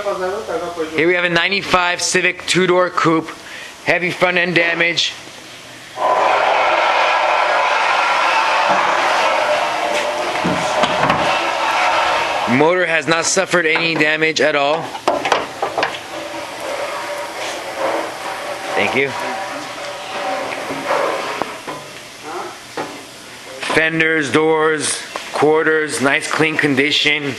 Here we have a 95 Civic 2-door coupe, heavy front end damage. Motor has not suffered any damage at all. Thank you. Fenders, doors, quarters, nice clean condition.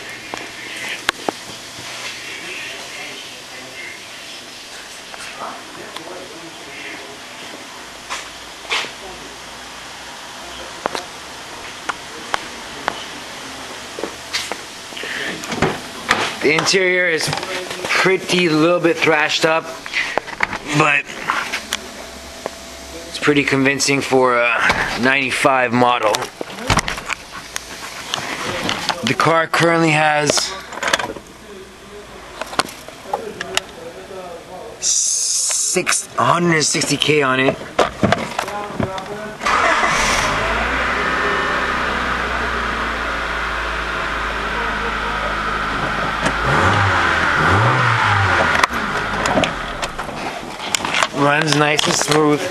The interior is pretty little bit thrashed up, but it's pretty convincing for a 95 model. The car currently has 160K on it. Runs nice and smooth.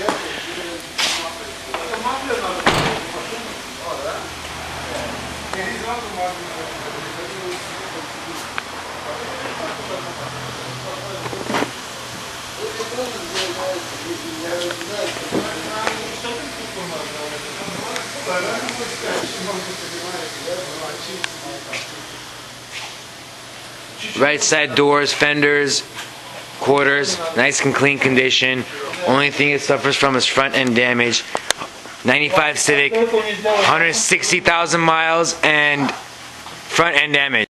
Right side doors, fenders, quarters, nice and clean condition. Only thing it suffers from is front end damage. 95 Civic, 160,000 miles, and front end damage.